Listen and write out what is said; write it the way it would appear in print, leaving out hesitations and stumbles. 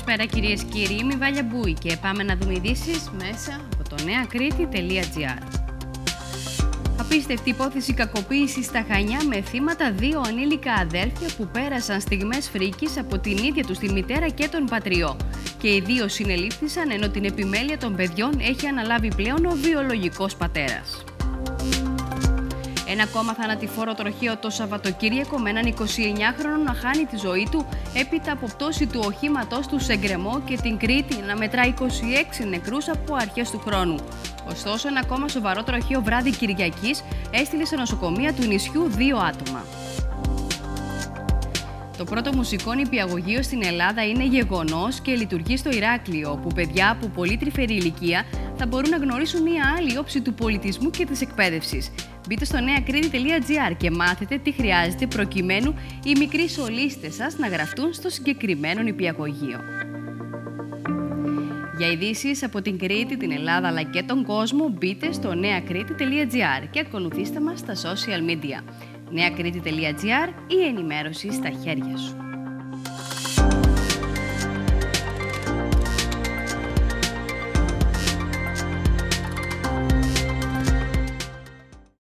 Καλησπέρα κυρίες και κύριοι, είμαι η Βάλια Μπούη και πάμε να δούμε ειδήσεις μέσα από το neakriti.gr. Απίστευτη υπόθεση κακοποίησης στα Χανιά με θύματα δύο ανήλικα αδέλφια που πέρασαν στιγμές φρίκης από την ίδια τους τη μητέρα και τον πατριό. Και οι δύο συνελήφθησαν ενώ την επιμέλεια των παιδιών έχει αναλάβει πλέον ο βιολογικός πατέρας. Ένα ακόμα θανατηφόρο τροχαίο το Σαββατοκύριακο με έναν 29χρονο να χάνει τη ζωή του έπειτα από πτώση του οχήματός του σε γκρεμό και την Κρήτη να μετρά 26 νεκρούς από αρχές του χρόνου. Ωστόσο, ένα ακόμα σοβαρό τροχαίο βράδυ Κυριακής έστειλε σε νοσοκομεία του νησιού 2 άτομα. Το πρώτο μουσικό νηπιαγωγείο στην Ελλάδα είναι γεγονός και λειτουργεί στο Ηράκλειο, όπου παιδιά από πολύ τρυφερή ηλικία θα μπορούν να γνωρίσουν μία άλλη όψη του πολιτισμού και της εκπαίδευσης. Μπείτε στο neakriti.gr και μάθετε τι χρειάζεται προκειμένου οι μικροί σολίστες σας να γραφτούν στο συγκεκριμένο νηπιαγωγείο. Για ειδήσεις από την Κρήτη, την Ελλάδα αλλά και τον κόσμο, μπείτε στο neakriti.gr και ακολουθήστε μας στα social media. neakriti.gr, η ενημέρωση στα χέρια σου.